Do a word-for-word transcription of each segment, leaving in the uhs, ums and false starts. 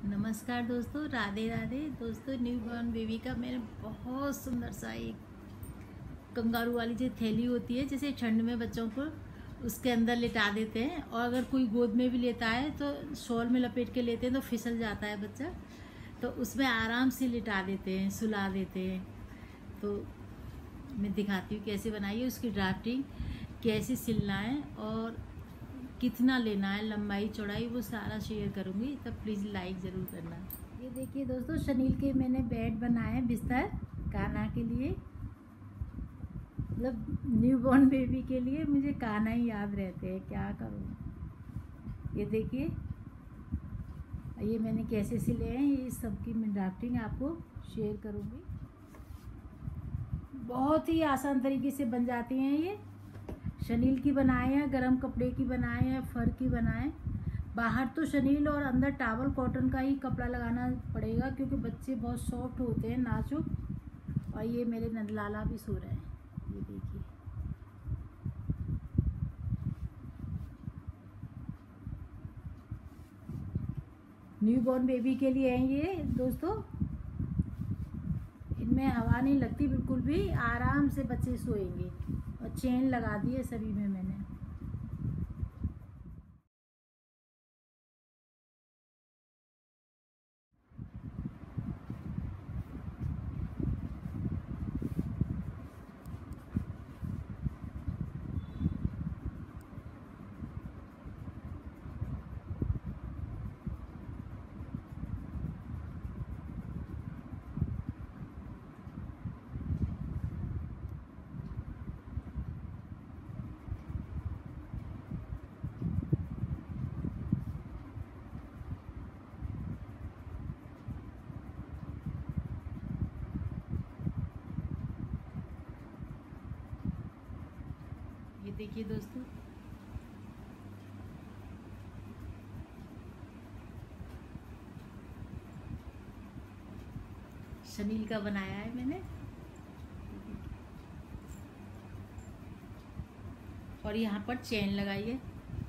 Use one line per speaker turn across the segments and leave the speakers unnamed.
नमस्कार दोस्तों, राधे राधे। दोस्तों, न्यू बॉर्न बेबी का मैंने बहुत सुंदर सा एक कंगारू वाली जो थैली होती है, जैसे ठंड में बच्चों को उसके अंदर लिटा देते हैं, और अगर कोई गोद में भी लेता है तो शॉल में लपेट के लेते हैं तो फिसल जाता है बच्चा, तो उसमें आराम से लिटा देते हैं, सुला देते हैं। तो मैं दिखाती हूँ कैसे बनाई है, उसकी ड्राफ्टिंग कैसे सिलना है और कितना लेना है, लंबाई चौड़ाई, वो सारा शेयर करूँगी। तब प्लीज़ लाइक ज़रूर करना। ये देखिए दोस्तों, शनील के मैंने बेड बनाए, बिस्तर कान्हा के लिए, मतलब न्यू बॉर्न बेबी के लिए मुझे कान्हा ही याद रहते हैं, क्या करूँ। ये देखिए, ये मैंने कैसे सिले हैं, ये सबकी मैं ड्राफ्टिंग आपको शेयर करूँगी। बहुत ही आसान तरीके से बन जाती हैं ये। शनील की बनाए हैं, गरम कपड़े की बनाए हैं, फर की बनाए। बाहर तो शनील और अंदर टावल कॉटन का ही कपड़ा लगाना पड़ेगा, क्योंकि बच्चे बहुत सॉफ्ट होते हैं, नाजुक। और ये मेरे नंदलाला भी सो रहे हैं, ये देखिए। न्यू बॉर्न बेबी के लिए हैं ये दोस्तों। इनमें हवा नहीं लगती बिल्कुल भी, आराम से बच्चे सोएंगे। और चेन लगा दी है सभी में मैंने। ये देखिए दोस्तों, शनील का बनाया है मैंने। और यहाँ पर चेन लगाई है,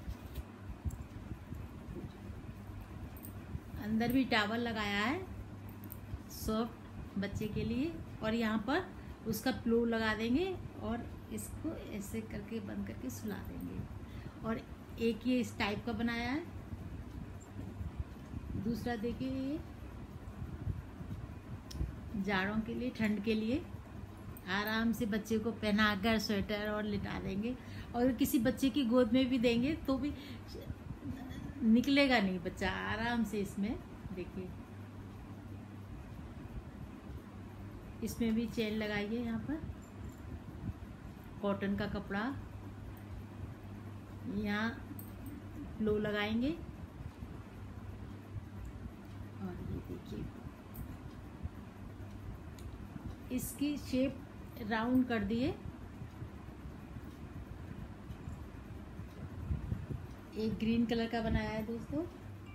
अंदर भी टावल लगाया है सॉफ्ट बच्चे के लिए। और यहाँ पर उसका प्लो लगा देंगे और इसको ऐसे करके बंद करके सुला देंगे। और एक ये इस टाइप का बनाया है, दूसरा देखिए ये जाड़ों के लिए, ठंड के लिए आराम से बच्चे को पहनाकर स्वेटर और लिटा देंगे। और किसी बच्चे की गोद में भी देंगे तो भी निकलेगा नहीं बच्चा, आराम से इसमें देखिए। इसमें भी चेन लगाइए, यहाँ पर कॉटन का कपड़ा, यहाँ लो लगाएंगे। और ये देखिए, इसकी शेप राउंड कर दिए। एक ग्रीन कलर का बनाया है दोस्तों।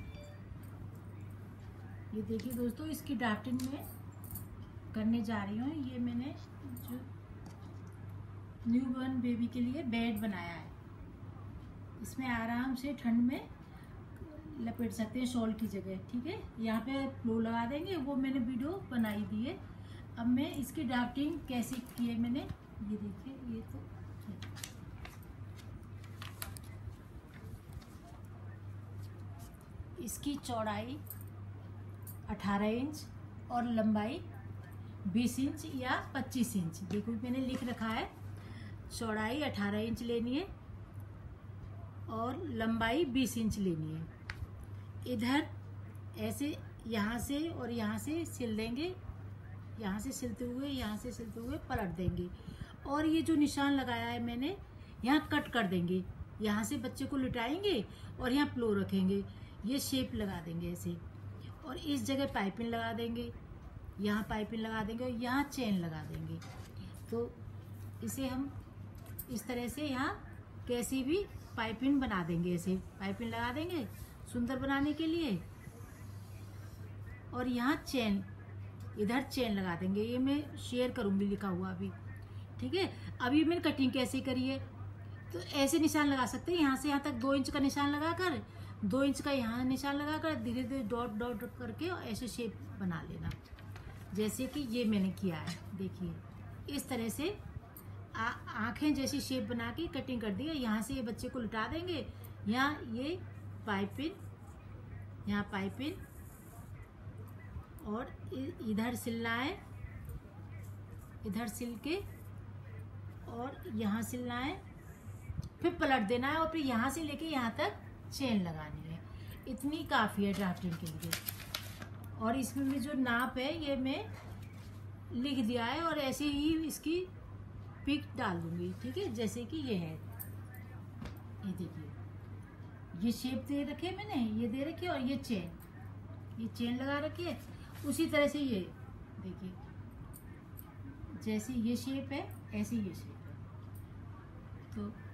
ये देखिए दोस्तों, इसकी ड्राफ्टिंग में करने जा रही हूँ। ये मैंने जो न्यू बॉर्न बेबी के लिए बेड बनाया है, इसमें आराम से ठंड में लपेट सकते हैं शॉल की जगह, ठीक है। यहाँ पे फ्लो लगा देंगे, वो मैंने वीडियो बनाई दी है। अब मैं इसकी ड्राफ्टिंग कैसे की है मैंने, ये देखिए। ये तो इसकी चौड़ाई अठारह इंच और लंबाई बीस इंच या पच्चीस इंच, देखो मैंने लिख रखा है। चौड़ाई अठारह इंच लेनी है और लंबाई बीस इंच लेनी है। इधर ऐसे यहाँ से और यहाँ से सिल देंगे, यहाँ से सिलते हुए, यहाँ से सिलते हुए पलट देंगे। और ये जो निशान लगाया है मैंने, यहाँ कट कर देंगे। यहाँ से बच्चे को लिटाएंगे और यहाँ प्लो रखेंगे, ये शेप लगा देंगे ऐसे। और इस जगह पाइपिंग लगा देंगे, यहाँ पाइपिंग लगा देंगे और यहाँ चेन लगा देंगे। तो इसे हम इस तरह से यहाँ कैसी भी पाइपिंग बना देंगे, ऐसे पाइपिंग लगा देंगे सुंदर बनाने के लिए। और यहाँ चेन, इधर चेन लगा देंगे। ये मैं शेयर करूँगी लिखा हुआ अभी, ठीक है। अभी मैंने कटिंग कैसे करी है, तो ऐसे निशान लगा सकते हैं। यहाँ से यहाँ तक दो इंच का निशान लगाकर दो इंच का यहाँ निशान लगाकर धीरे धीरे डॉट डॉट करके ऐसे शेप बना लेना, जैसे कि ये मैंने किया है। देखिए इस तरह से आंखें जैसी शेप बना के कटिंग कर दी है। यहाँ से ये बच्चे को लुटा देंगे, यहाँ ये पाइपिंग, यहाँ पाइपिंग और इधर सिलना है, इधर सिल के और यहाँ सिलना है, फिर पलट देना है और फिर यहाँ से लेके यहाँ तक चेन लगानी है। इतनी काफ़ी है ड्राफ्टिंग के लिए। और इसमें जो नाप है ये मैं लिख दिया है और ऐसे ही इसकी पिक डाल दूंगी, ठीक है। जैसे कि ये है, ये देखिए ये शेप दे रखे है मैंने, ये दे रखी है और ये चेन, ये चेन लगा रखी है। उसी तरह से ये देखिए जैसे ये शेप है ऐसे ये शेप है। तो